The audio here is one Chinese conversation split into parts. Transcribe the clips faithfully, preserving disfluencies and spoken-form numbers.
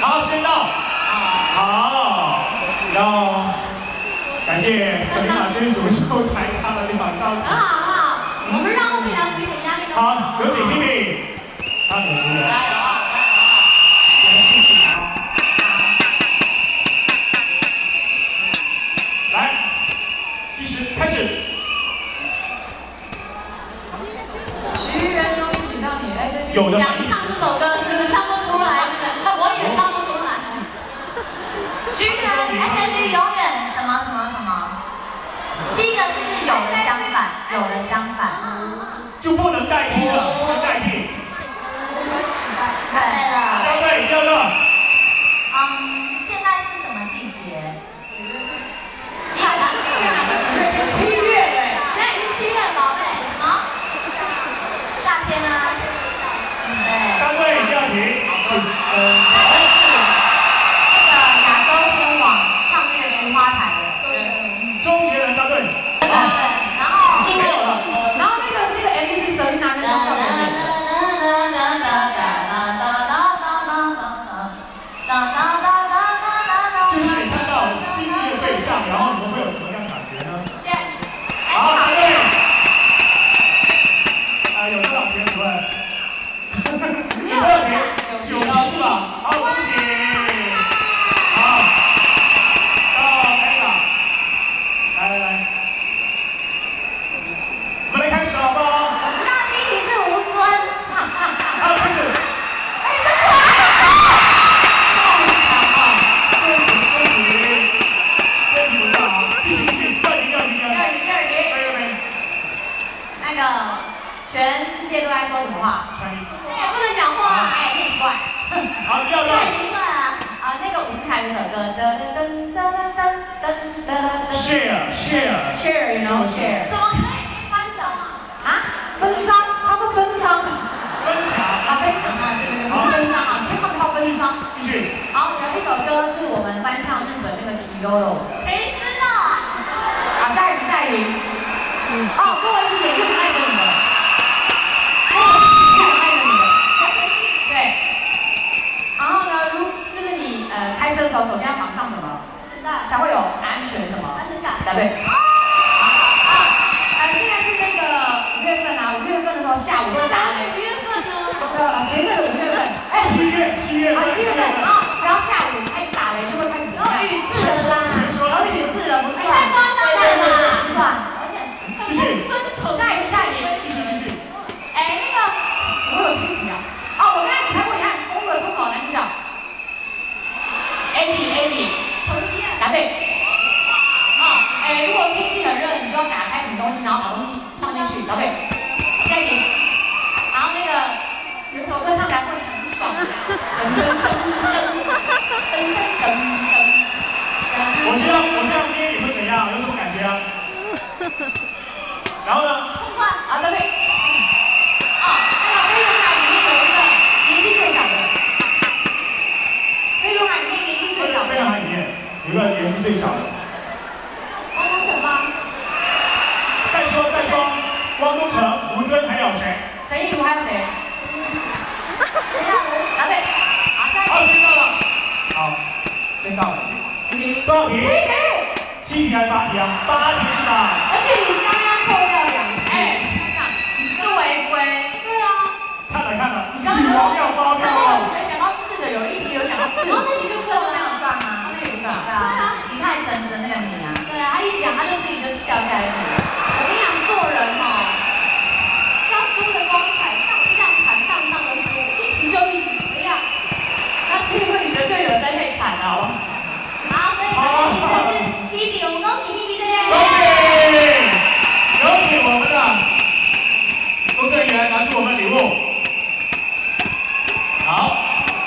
好，先到。好，然后感谢沈雅君主秀才他的两道。 很好，很好，我们让后面两组一点压力。 好，有请 P P， 他的主人。加油啊！来，计时开始。 徐人永远举到你，哎， 有的想唱这首歌，是不是唱不出来？我也唱不出来。 徐人 S H 永远什么什么什么？第一个是不是有的相反，有的相反， 就不能代替了，不能代替。 不会取代。对了。 对对，第二个。 嗯，现在是什么季节？第二个现在是五月份，七月哎，现在已经七月了，宝贝。 啊？夏天啊。对。 单位第二题。 那个亚洲天网唱乐菊花台的周杰伦答对。 对，然后没有了。 然后那个那个 M C 蛇拿跟张孝全演的。 就是你看到新月背上，然后你们会有什么样的感觉呢？ 对。 好，答对。啊，有多少题？请问？有多少题？九题是吧？好，恭喜。好，到 Ella， 来来来，我们来开始了，好不好？ 我知道第一题是吴尊。 啊，不是。 哎，真的啊！ 好强啊！这题这题这题不是啊，继续继续，第二题第二题第二题。 第二题，第二题。 对对对。 那个全世界都在说什么话？ 哎，不能讲话。 哎，你很奇怪。 好，第二个。 下一段啊，啊，那个伍思凯那首歌，噔噔噔噔噔噔噔。 Share share Share，you know share。怎么可以分章啊？啊？分章？他说分章。 分享。 啊，分享啊，对对对，不是分章啊，先放套分章。 继续。 好，有一首歌是我们翻唱日本那个 Kiroro。 谁知道啊？ 好，下一题，下一题。哦，跟我一起演就是爱着你的。跟我一起演爱着你的。对。然后呢，如就是你呃开车的时候，首先要绑上什么？才会有安全什么？安全感。答对。好，啊，呃，现在是那个五月份啊，五月份的时候下午会打雷。 五月份呢？ 呃，前阵子五月份，哎， 七月七月啊七月份，然后只要下午开始打雷，就会开始。然后雨字了啦，然后雨字了不算。 太夸张了啦！ 不算，而且继续。 遵守。 下一题，下一题。 继续继续。 哎，那个怎么会有这一题啊？哦，我跟他一起拍过，你看《公路的出口》男主角 ，Andy Andy， 彭于晏，答对。哦，哎，如果天气很热，你就要打开什么东西，然后把东西放进去，答对。下一题。然后那个有一首歌唱起来会很爽，噔噔噔噔噔噔噔噔。 我这样我这样捏你会怎样？有什么感觉啊？然后呢？ 好，答对。哦，那个飞轮海里面有一个年纪最小的。飞轮海里面年纪最小的。 飞轮海里面有一个年纪最小的。 汪东城吗？ 再说再说，汪东城、吴尊还有谁？ 陈意如还有谁？陈亚伦。答对。好，下一好， 题。 先到了。好，先到了。 七题。 多少题？ 七题。 七题还是八题啊？八题是吧？ 而且你刚刚扣掉两题。 哎，这违规。 对啊。 看了看了， 你刚刚女王要发飙了。 没讲到字的，有一题有讲到字。 然后那题就扣了， 没有算吗？那个也不算。对啊。你太诚实的那个你啊。 对啊，他一讲他就自己就笑下一题。我跟你讲，做人哦，要输的光彩，像这样坦荡荡的输，一题就一题，不要。 那是因为你的队友实在太惨了。 好，所以第一题的是 Hebe， 我们恭喜 Hebe 这边。 恭喜！有请我们的工作人员拿出我们的礼物。好。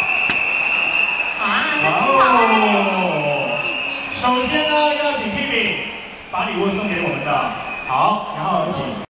啊，真是好哦。首先呢，邀请 Hebe 把礼物送给我们的，好，然后有请。